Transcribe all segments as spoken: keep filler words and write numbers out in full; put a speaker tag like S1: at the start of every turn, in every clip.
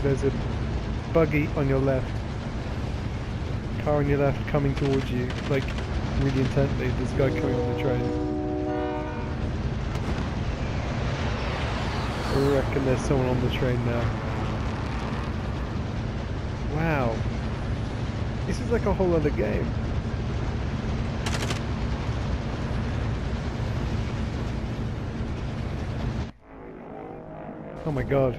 S1: there's a buggy on your left. Car on your left coming towards you, like really intently. There's a guy coming on the train. I reckon there's someone on the train now. Wow. This is like a whole other game. Oh my god.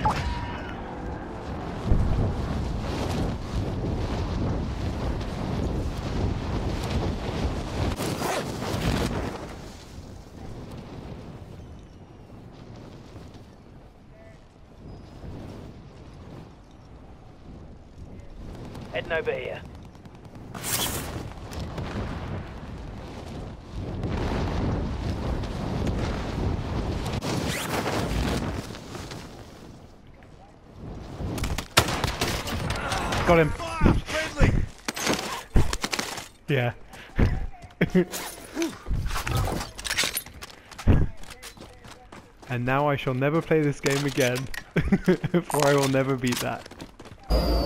S2: Heading over here.
S1: Got him. Yeah. And now I shall never play this game again, for I will never beat that.